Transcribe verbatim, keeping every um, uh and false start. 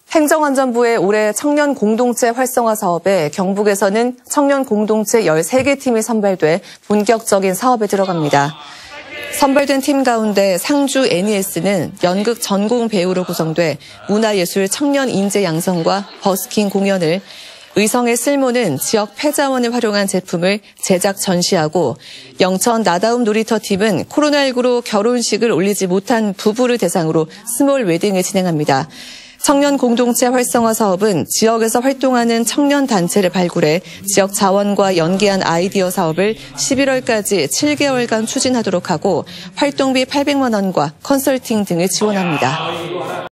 행정안전부의 올해 청년 공동체 활성화 사업에 경북에서는 청년 공동체 열세 개 팀이 선발돼 본격적인 사업에 들어갑니다. 선발된 팀 가운데 상주 애니에스는 연극 전공 배우로 구성돼 문화예술 청년 인재 양성과 버스킹 공연을, 의성의 쓸모는 지역 폐자원을 활용한 제품을 제작 전시하고, 영천 나다움 놀이터 팀은 코로나십구로 결혼식을 올리지 못한 부부를 대상으로 스몰 웨딩을 진행합니다. 청년 공동체 활성화 사업은 지역에서 활동하는 청년 단체를 발굴해 지역 자원과 연계한 아이디어 사업을 십일월까지 칠 개월간 추진하도록 하고 활동비 팔백만 원과 컨설팅 등을 지원합니다.